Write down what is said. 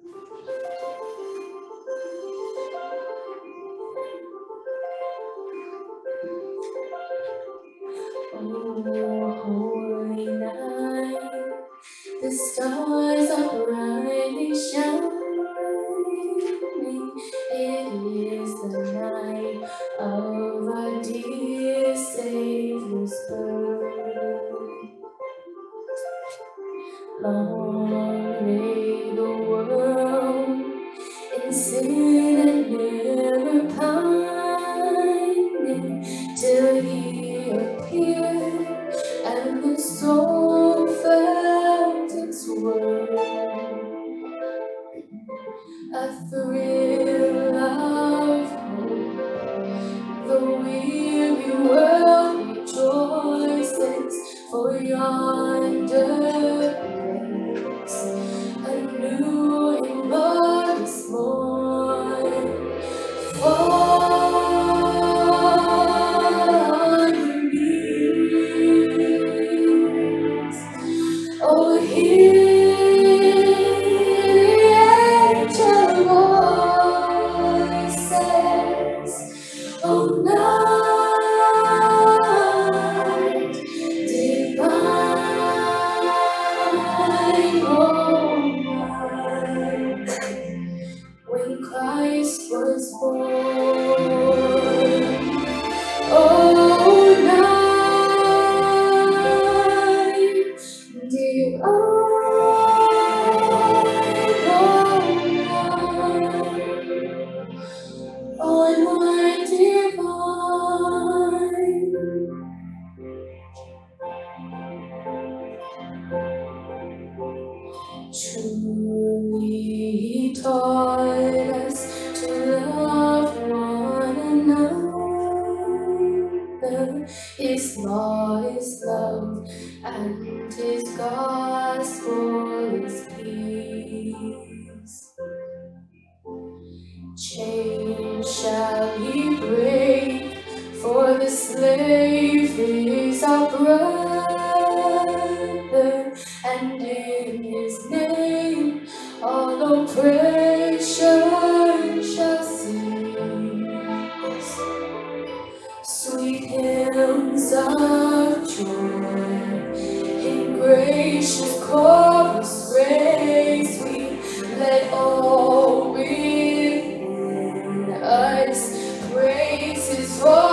holy night, the stars are brightly shining. It is the night of our dear Savior's birth. Long lay the world in sin and never pining, till He appeared and the soul felt its worth. A thrill of hope, the weary world rejoices, for yonder breaks a new and glorious morn. Fall on your knees, oh, hear the angel voices, oh, night divine, oh, night when Christ was born. Oh, night divine, oh, night divine. Truly He taught us to love one another. His law is love, and His gospel is peace. Chains shall He break, for the slave is our brother, and in His name all oppression shall cease. Sweet hymns of joy in gracious chorus raise we, let all within us praise His voice.